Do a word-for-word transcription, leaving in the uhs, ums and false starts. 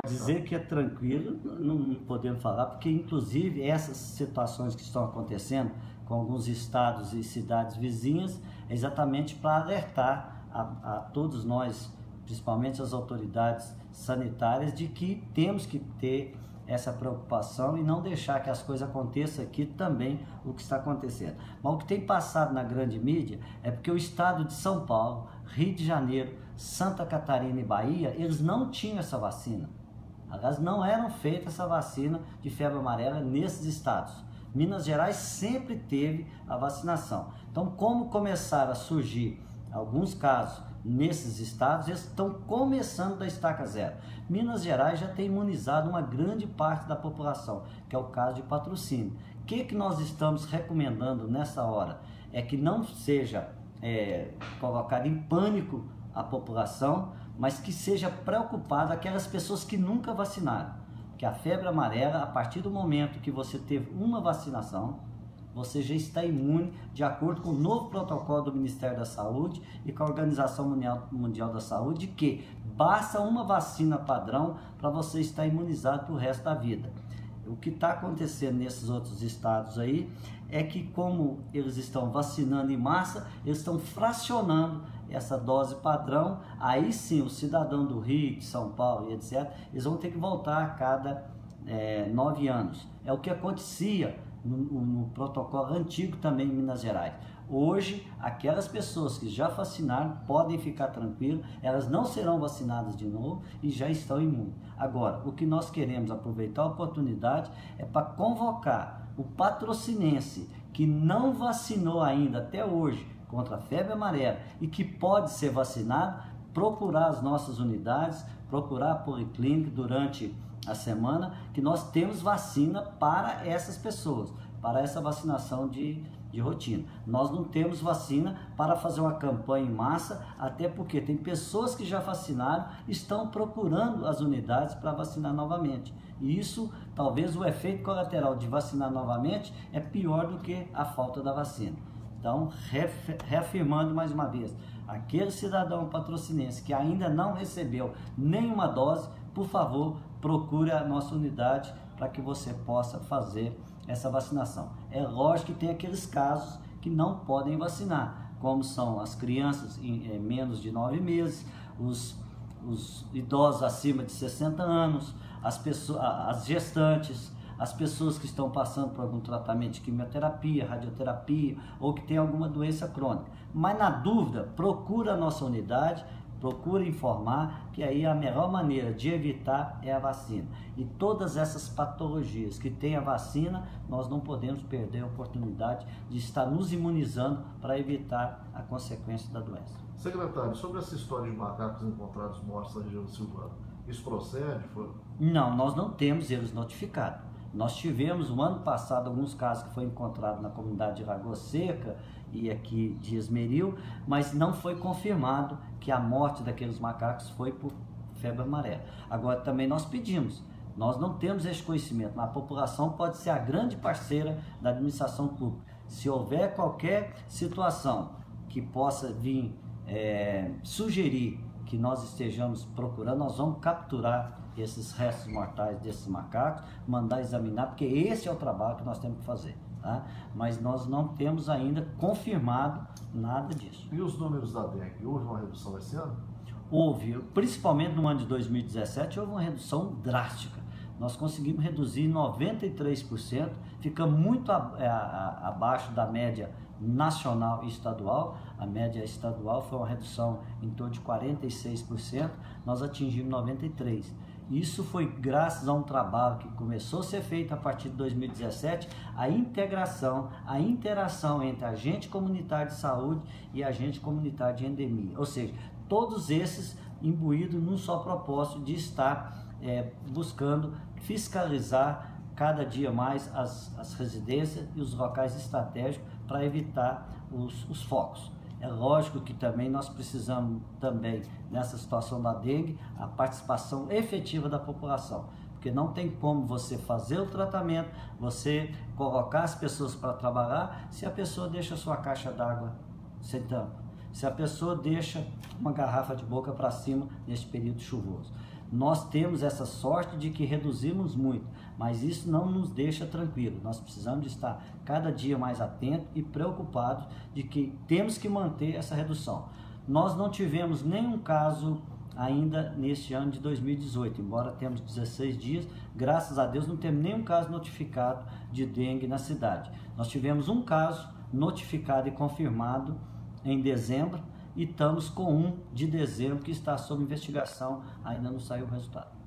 Dizer que é tranquilo, não, não podemos falar, porque inclusive essas situações que estão acontecendo com alguns estados e cidades vizinhas, é exatamente para alertar a, a todos nós, principalmente as autoridades sanitárias, de que temos que ter essa preocupação e não deixar que as coisas aconteçam aqui também, o que está acontecendo. Mas o que tem passado na grande mídia é porque o estado de São Paulo, Rio de Janeiro, Santa Catarina e Bahia, eles não tinham essa vacina. Aliás, não eram feitas essa vacina de febre amarela nesses estados. Minas Gerais sempre teve a vacinação. Então, como começaram a surgir alguns casos nesses estados, eles estão começando da estaca zero. Minas Gerais já tem imunizado uma grande parte da população, que é o caso de Patrocínio. O que, que nós estamos recomendando nessa hora? É que não seja é, colocado em pânico a população, mas que seja preocupado aquelas pessoas que nunca vacinaram. Que a febre amarela, a partir do momento que você teve uma vacinação, você já está imune de acordo com o novo protocolo do Ministério da Saúde e com a Organização Mundial da Saúde, que basta uma vacina padrão para você estar imunizado para o resto da vida. O que está acontecendo nesses outros estados aí é que, como eles estão vacinando em massa, eles estão fracionando essa dose padrão. Aí sim, o cidadão do Rio, de São Paulo e etcétera, eles vão ter que voltar a cada é, nove anos. É o que acontecia no, no protocolo antigo também em Minas Gerais. Hoje, aquelas pessoas que já vacinaram podem ficar tranquilas, elas não serão vacinadas de novo e já estão imunes. Agora, o que nós queremos aproveitar a oportunidade é para convocar o patrocinense que não vacinou ainda até hoje contra a febre amarela e que pode ser vacinado, procurar as nossas unidades, procurar a Policlínica durante a semana, que nós temos vacina para essas pessoas, para essa vacinação de, de rotina. Nós não temos vacina para fazer uma campanha em massa, até porque tem pessoas que já vacinaram, estão procurando as unidades para vacinar novamente. E isso, talvez o efeito colateral de vacinar novamente é pior do que a falta da vacina. Então, reafirmando mais uma vez, aquele cidadão patrocinense que ainda não recebeu nenhuma dose, por favor, procure a nossa unidade para que você possa fazer essa vacinação. É lógico que tem aqueles casos que não podem vacinar, como são as crianças em, em menos de nove meses, os, os idosos acima de sessenta anos, as, pessoas, as gestantes, as pessoas que estão passando por algum tratamento de quimioterapia, radioterapia ou que tem alguma doença crônica. Mas na dúvida, procura a nossa unidade, procura informar, que aí a melhor maneira de evitar é a vacina. E todas essas patologias que tem a vacina, nós não podemos perder a oportunidade de estar nos imunizando para evitar a consequência da doença. Secretário, sobre essa história de macacos encontrados mortos na região silvana, isso procede? Foi? Não, nós não temos eles notificados. Nós tivemos, no ano passado, alguns casos que foi encontrado na comunidade de Lagoa Seca e aqui de Esmeril, mas não foi confirmado que a morte daqueles macacos foi por febre amarela. Agora, também nós pedimos, nós não temos esse conhecimento, mas a população pode ser a grande parceira da administração pública. Se houver qualquer situação que possa vir é, sugerir que nós estejamos procurando, nós vamos capturar esses restos mortais desses macacos, mandar examinar, porque esse é o trabalho que nós temos que fazer, tá? Mas nós não temos ainda confirmado nada disso. E os números da dengue, houve uma redução esse ano? Houve, principalmente no ano de dois mil e dezessete, houve uma redução drástica. Nós conseguimos reduzir noventa e três por cento, fica muito a, a, a, abaixo da média nacional e estadual. A média estadual foi uma redução em torno de quarenta e seis por cento, nós atingimos noventa e três por cento. Isso foi graças a um trabalho que começou a ser feito a partir de dois mil e dezessete, a integração, a interação entre agente comunitário de saúde e agente comunitário de endemia. Ou seja, todos esses imbuídos num só propósito de estar é, buscando fiscalizar cada dia mais as, as residências e os locais estratégicos para evitar os, os focos. É lógico que também nós precisamos também, nessa situação da dengue, a participação efetiva da população, porque não tem como você fazer o tratamento, você colocar as pessoas para trabalhar, se a pessoa deixa a sua caixa d'água sem tampa, se a pessoa deixa uma garrafa de boca para cima neste período chuvoso. Nós temos essa sorte de que reduzimos muito, mas isso não nos deixa tranquilos. Nós precisamos de estar cada dia mais atentos e preocupados de que temos que manter essa redução. Nós não tivemos nenhum caso ainda neste ano de dois mil e dezoito, embora temos dezesseis dias, graças a Deus não temos nenhum caso notificado de dengue na cidade. Nós tivemos um caso notificado e confirmado em dezembro, e estamos com um de dezembro que está sob investigação, ainda não saiu o resultado.